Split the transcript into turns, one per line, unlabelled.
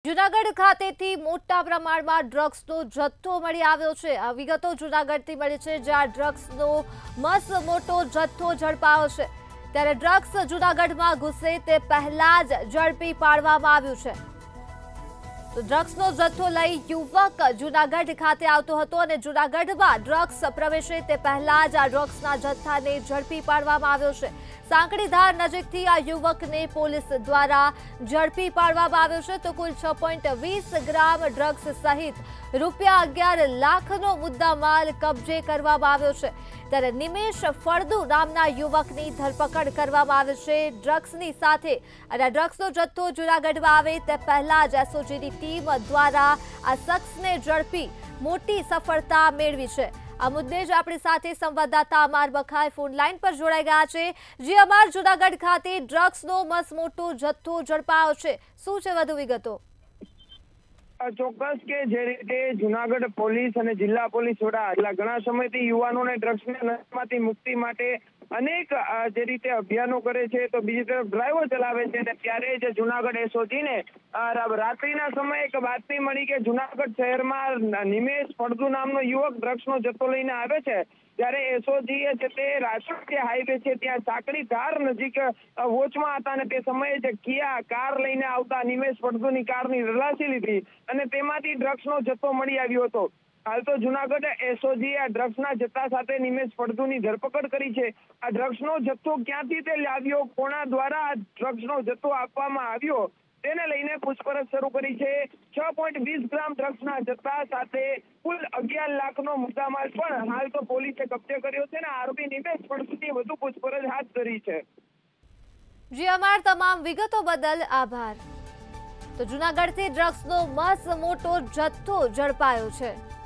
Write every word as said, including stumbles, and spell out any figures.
જૂનાગઢ ખાતેથી મોટા પ્રમાણમાં ડ્રગ્સનો જથ્થો મળી આવ્યો છે। આ વિગતો જૂનાગઢથી મળી છે, જ્યાં ડ્રગ્સનો મસ્ત મોટો જથ્થો ઝડપાયો છે। ત્યારે ડ્રગ્સ જૂનાગઢમાં ઘૂસે તે પહેલા જ ઝડપી પાડવામાં આવ્યું છે। તો ડ્રગ્સનો જથ્થો લઈ યુવક જૂનાગઢ ખાતે આવતો હતો અને જૂનાગઢમાં ડ્રગ્સ પ્રવેશે તે પહેલા જ આ ડ્રગ્સના જથ્થાને ઝડપી પાડવામાં આવ્યો છે। સાંકળીધાર નજીકથી આ યુવકને પોલીસ દ્વારા ઝડપી પાડવામાં આવ્યો છે। તો કુલ છ પોઈન્ટ વીસ ગ્રામ ડ્રગ્સ સહિત રૂપિયા અગિયાર લાખનો મુદ્દામાલ કબજે કરવામાં આવ્યો છે। ત્યારે નિમેશ ફળદુ નામના યુવકની ધરપકડ કરવામાં આવી છે ડ્રગ્સની સાથે। અને આ ડ્રગ્સનો જથ્થો જૂનાગઢમાં આવે તે પહેલા જ એસઓજીની ટીમ દ્વારા આ શખ્સને ઝડપી મોટી સફળતા મેળવી છે। આ મુદ્દે જ આપણી સાથે સંવાદદાતા અમાર બખાઈ ફોન લાઈન પર જોડાઈ ગયા છે। જે અમાર જૂનાગઢ ખાતે ડ્રગ્સનો મસ્ત મોટો જથ્થો ઝડપાયો છે, શું છે વધુ વિગતો?
ચોક્કસ કે જે રીતે જૂનાગઢ પોલીસ અને જિલ્લા પોલીસ વડા છેલ્લા ઘણા સમયથી યુવાનોને ડ્રગ્સના નશામાંથી મુક્તિ માટે અનેક જે રીતે અભિયાનો કરે છે, તો બીજી તરફ ડ્રાઈવો ચલાવે છે। અને ત્યારે જ જૂનાગઢ એસઓજીને રાત્રિના સમયે એક બાતમી મળી કે જૂનાગઢ શહેરમાં નિમેશ ફળદુ નામનો યુવક ડ્રગ્સનો જથ્થો લઈને આવે છે। ત્યારે એસઓજીએ છે તે રાજકોટ જે હાઈવે છે ત્યાં સાંકળીધાર નજીક વોચમાં હતા અને તે સમયે જે કિયા કાર લઈને આવતા નિમેશ ફળદુની કારની તલાશી લીધી અને તેમાંથી ડ્રગ્સનો જથ્થો મળી આવ્યો હતો। હાલ તો જૂનાગઢ એસઓજી આ ડ્રગ્સના જથ્થા સાથે નિમેશ ફળદુની ધરપકડ કરી છે। આ ડ્રગ્સનો જથ્થો ક્યાંથી તે લાવ્યો, કોના દ્વારા આ ડ્રગ્સનો જથ્થો આપવામાં આવ્યો, તેને લઈને પૂછપરછ શરૂ કરી છે। છ પોઈન્ટ વીસ ગ્રામ ડ્રગ્સના જથ્થા સાથે કુલ અગિયાર લાખનો મુદ્દામાલ પણ હાલ તો પોલીસે કબજે કર્યો છે અને આરોપી નિમેશ ફળદુની વધુ પૂછપરછ હાથ ધરી છે।
જી, અમાર તમામ વિગતો બદલ આભાર। તો જૂનાગઢથી ડ્રગ્સનો મસ્ત મોટો જથ્થો ઝડપાયો છે।